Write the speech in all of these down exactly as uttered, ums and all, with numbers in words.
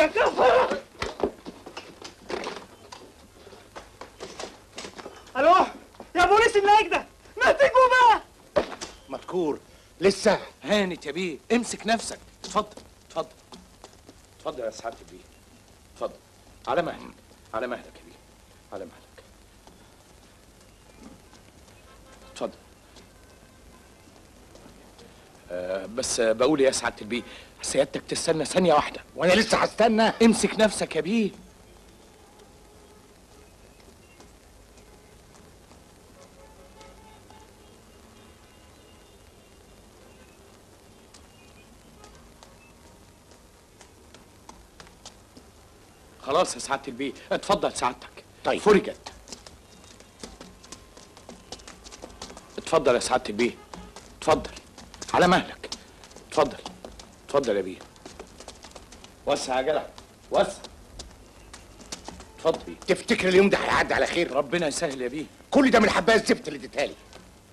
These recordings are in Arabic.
يا كفر. الو يا بوليس النجدة، ما تجوا بقى. مذكور لسه هانت يا بيه، امسك نفسك. اتفضل اتفضل اتفضل يا سعاده البيه، اتفضل على مهلك، على مهلك يا بيه، على مهلك. اتفضل. أه بس بقول يا سعاده البيه، سيادتك تستنى ثانيه واحده. وانا لسه هستنى؟ امسك نفسك يا بيه. خلاص يا سعاده البيه، اتفضل سعادتك. طيب فرجت. اتفضل يا سعاده البيه، اتفضل على مهلك. اتفضل اتفضل يا بيه. وسع يا جدع، وسع. اتفضل بيه. تفتكر اليوم ده هيعدي على خير؟ ربنا يسهل يا بيه. كل ده من الحبايه الزفت اللي اديتها لي.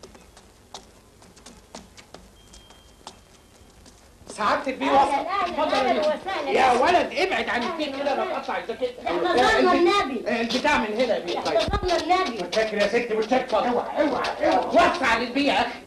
سعاده البيه وصل. اتفضل يا بيه. يا ولد ابعد عن البيت كده، انا بقطع الجاكيت. احتضرنا النبي. البتاع من هنا يا بيه. احتضرنا النبي. متشكر يا ستي، متشكر. اوعى اوعى اوعى. وسع للبيه يا اخي.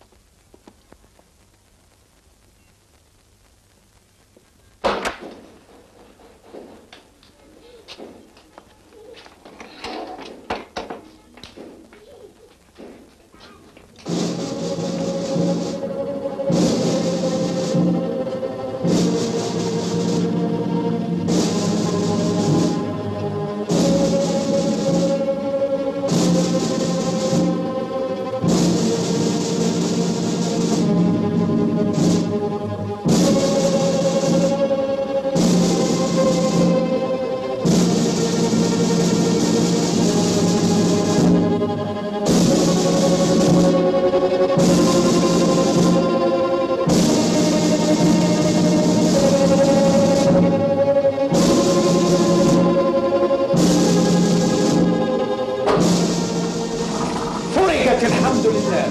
الحمد لله.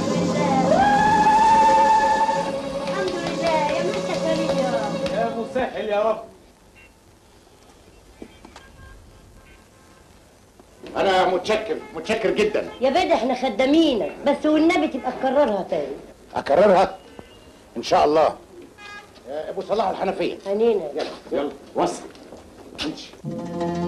الحمد لله يا مسهل يا رب. يا مسهل يا رب. انا متشكر متشكر جدا يا بيه احنا خدامينك، بس والنبي تبقى تكررها تاني. اكررها ان شاء الله. يا ابو صلاح الحنفيه. هنينا. يلا يلا وصل امشي.